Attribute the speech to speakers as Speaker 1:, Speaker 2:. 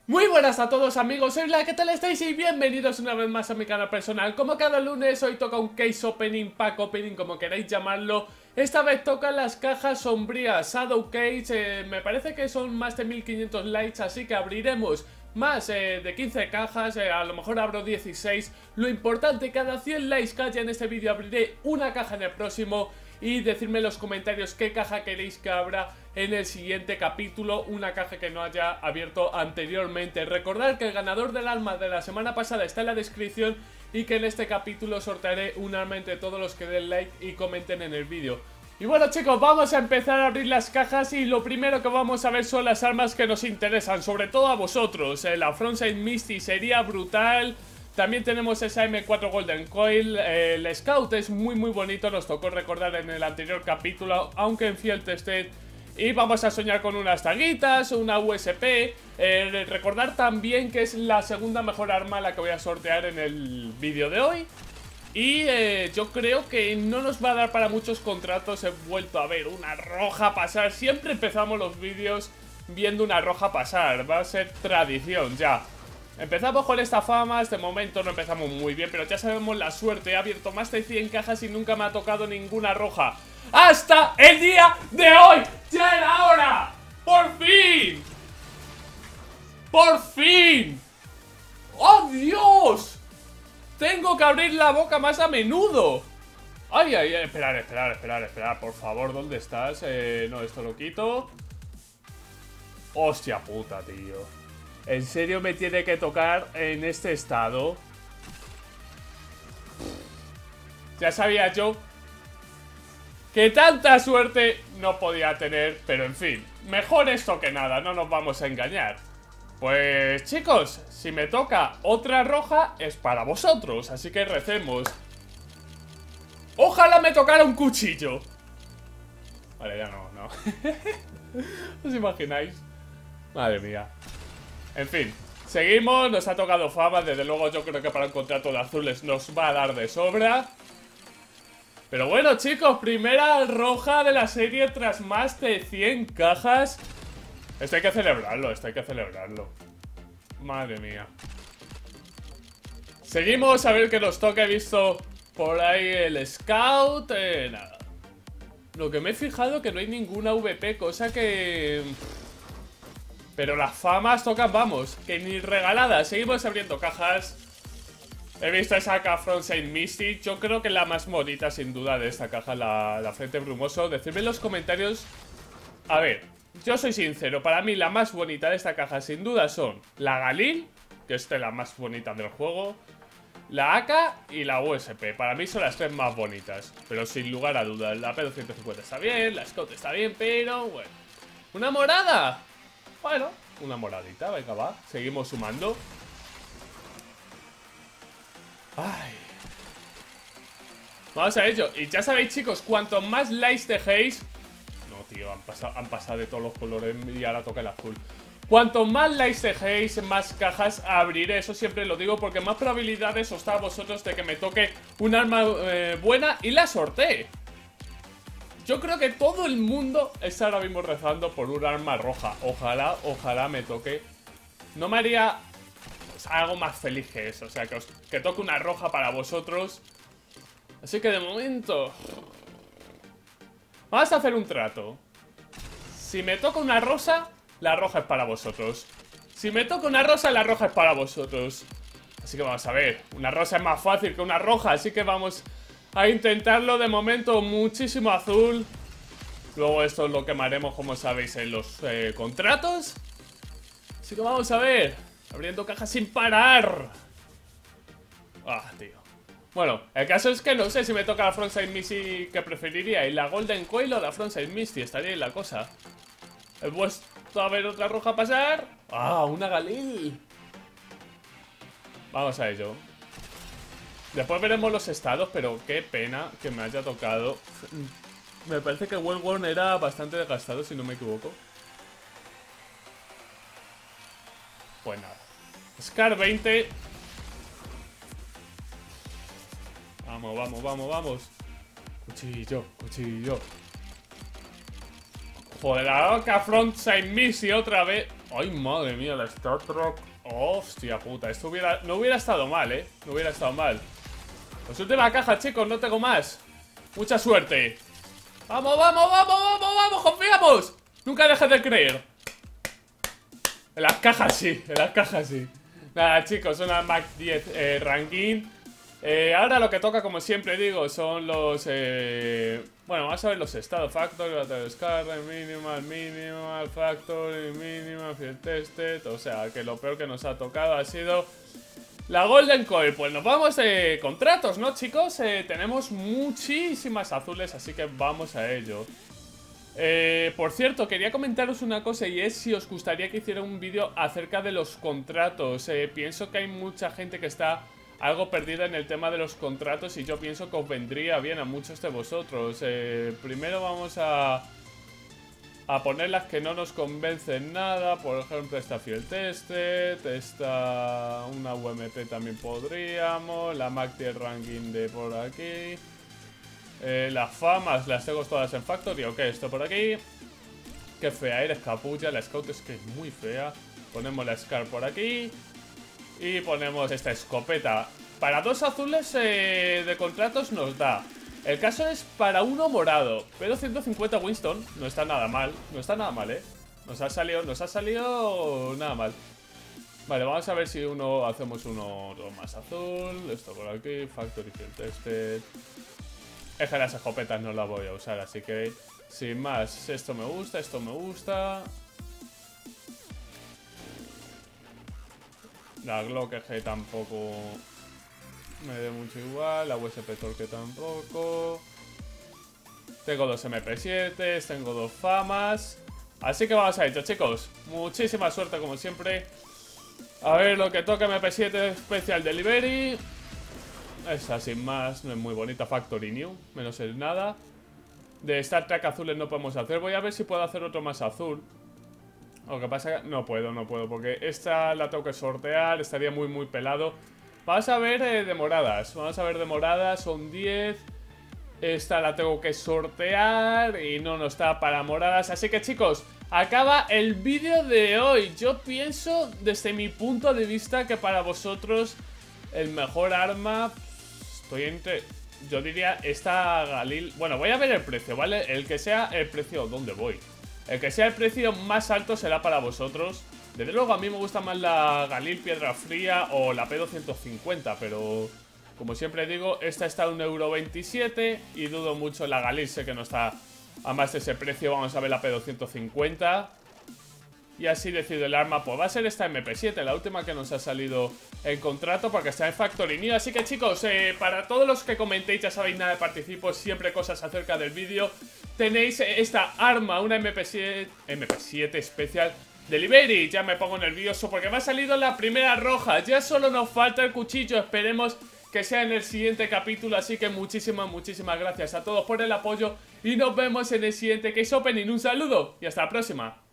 Speaker 1: Muy buenas a todos amigos, soy la, ¿qué tal estáis? Y bienvenidos una vez más a mi canal personal. Como cada lunes, hoy toca un case opening, pack opening, como queráis llamarlo. Esta vez tocan las cajas sombrías, Shadow Case, me parece que son más de 1500 likes, así que abriremos más de 15 cajas, a lo mejor abro 16. Lo importante, cada 100 likes que haya en este vídeo abriré una caja en el próximo. Y decidme en los comentarios qué caja queréis que abra en el siguiente capítulo, una caja que no haya abierto anteriormente. Recordad que el ganador del arma de la semana pasada está en la descripción y que en este capítulo sortearé un arma entre todos los que den like y comenten en el vídeo. Y bueno chicos, vamos a empezar a abrir las cajas y lo primero que vamos a ver son las armas que nos interesan, sobre todo a vosotros. La Frontside Misty sería brutal. También tenemos esa M4 Golden Coil, el Scout es muy bonito, nos tocó recordar en el anterior capítulo, aunque en Field Tested. Y vamos a soñar con unas taguitas, una USP, recordar también que es la segunda mejor arma la que voy a sortear en el vídeo de hoy. Y yo creo que no nos va a dar para muchos contratos, he vuelto a ver una roja pasar, siempre empezamos los vídeos viendo una roja pasar, va a ser tradición ya. Empezamos con esta fama, de momento no empezamos muy bien, pero ya sabemos la suerte. He abierto más de 100 cajas y nunca me ha tocado ninguna roja. ¡Hasta el día de hoy! ¡Ya era hora! ¡Por fin! ¡Por fin! ¡Oh, Dios! Tengo que abrir la boca más a menudo. Ay, esperar, por favor, ¿dónde estás? No, esto lo quito. Hostia puta, tío. ¿En serio me tiene que tocar en este estado? Ya sabía yo que tanta suerte no podía tener, pero en fin, mejor esto que nada, no nos vamos a engañar. Pues chicos, si me toca otra roja es para vosotros, así que recemos. Ojalá me tocara un cuchillo. Vale, ya no. ¿Os imagináis? Madre mía. En fin, seguimos, nos ha tocado fama, desde luego yo creo que para un contrato de azules nos va a dar de sobra. Pero bueno chicos, primera roja de la serie tras más de 100 cajas. Esto hay que celebrarlo, Madre mía. Seguimos a ver qué nos toca, he visto por ahí el Scout, nada. Lo que me he fijado que no hay ninguna VP, cosa que... Pero las famas tocan, vamos, que ni regaladas. Seguimos abriendo cajas. He visto esa Frontside Misty. Yo creo que la más bonita, sin duda, de esta caja, la Frente Brumoso. Decidme en los comentarios. A ver, yo soy sincero. Para mí, la más bonita de esta caja, sin duda, son la Galil, que es la más bonita del juego, la AK y la USP. Para mí son las tres más bonitas, pero sin lugar a dudas. La P250 está bien, la Scout está bien, pero bueno. ¿Una morada? Bueno, una moradita, venga va, seguimos sumando. Ay. Vamos a ello, y ya sabéis chicos, cuanto más likes dejéis... No tío, han pasado de todos los colores y ahora toca el azul. Cuanto más likes dejéis, más cajas abriré, eso siempre lo digo, porque más probabilidades os da a vosotros de que me toque un arma buena y la sortee. Yo creo que todo el mundo está ahora mismo rezando por un arma roja. Ojalá me toque. No me haría algo más feliz que eso. O sea, que toque una roja para vosotros. Así que de momento vamos a hacer un trato. Si me toca una rosa, la roja es para vosotros. Si me toca una rosa, la roja es para vosotros. Así que vamos a ver. Una rosa es más fácil que una roja, así que vamos a intentarlo. De momento muchísimo azul. Luego esto lo quemaremos, como sabéis, en los contratos. Así que vamos a ver. Abriendo cajas sin parar. Ah, tío. Bueno, el caso es que no sé si me toca la Frontside Misty que preferiría. Y la Golden Coil o la Frontside Misty. Estaría en la cosa. He puesto a ver otra roja pasar. Ah, una Galil. Vamos a ello. Después veremos los estados, pero qué pena que me haya tocado. Me parece que Well Worn era bastante desgastado, si no me equivoco. Pues nada. Scar 20. Vamos. Cuchillo. Joder, la loca Frontside Misty otra vez. Ay, madre mía, la Star Trek. Hostia puta, esto no hubiera estado mal, no hubiera estado mal. Pues última caja, chicos, no tengo más. Mucha suerte. ¡Vamos, vamos, vamos, vamos, vamos! ¡Confiamos! Nunca dejes de creer. En las cajas sí, en las cajas sí. Nada, chicos, una Mac 10 ranking. Ahora lo que toca, como siempre digo, son los... bueno, vamos a ver los estados. Factory, Battle Scar, Minimal, Factory, Minimal, Field Tested. O sea, que lo peor que nos ha tocado ha sido la Golden Coil. Pues nos vamos de contratos, ¿no, chicos? Tenemos muchísimas azules, así que vamos a ello. Por cierto, quería comentaros una cosa, y es si os gustaría que hiciera un vídeo acerca de los contratos. Pienso que hay mucha gente que está algo perdida en el tema de los contratos, y yo pienso que os vendría bien a muchos de vosotros. Primero vamos a poner las que no nos convencen nada. Por ejemplo, esta Field Tested, esta una UMP también podríamos, la Mac 10 ranking de por aquí. Las famas las tengo todas en Factory. Ok, esto por aquí. Qué fea eres, capulla. La Scout es que es muy fea. Ponemos la Scar por aquí. Y ponemos esta escopeta. Para 2 azules de contratos nos da. El caso es para uno morado. Pero 150 Winston no está nada mal. No está nada mal, Nos ha salido nada mal. Vale, vamos a ver si hacemos uno más azul. Esto por aquí, Factory Field Tested. Es que las escopetas no las voy a usar, así que sin más, esto me gusta, esto me gusta. La Glock G tampoco me da mucho igual, la USP Torque tampoco. Tengo 2 MP7, tengo 2 famas. Así que vamos a ello, chicos. Muchísima suerte como siempre. A ver lo que toca. MP7 Special Delivery. Esa sin más, no es muy bonita. Factory New, menos el nada. De Star Trek azules no podemos hacer. Voy a ver si puedo hacer otro más azul. Lo que pasa es que no puedo, porque esta la tengo que sortear. Estaría muy pelado. Vamos a ver de moradas. Son 10. Esta la tengo que sortear y no está para moradas. Así que, chicos, acaba el vídeo de hoy. Yo pienso, desde mi punto de vista, que para vosotros el mejor arma... Estoy entre... Yo diría esta Galil... Bueno, voy a ver el precio, ¿vale? El que sea el precio... ¿Dónde voy? El que sea el precio más alto será para vosotros. Desde luego a mí me gusta más la Galil Piedra Fría o la P250, pero... Como siempre digo, esta está a 1,27 € y dudo mucho la Galil, sé que no está a más de ese precio. Vamos a ver la P250. Y así decido el arma, pues va a ser esta MP7, la última que nos ha salido en contrato, porque está en Factory New. Así que, chicos, para todos los que comentéis, ya sabéis, nada de participo, siempre cosas acerca del vídeo. Tenéis esta arma, una MP7 Special Delivery. Ya me pongo nervioso porque me ha salido la primera roja. Ya solo nos falta el cuchillo, esperemos que sea en el siguiente capítulo. Así que muchísimas gracias a todos por el apoyo y nos vemos en el siguiente Case Opening. Un saludo y hasta la próxima.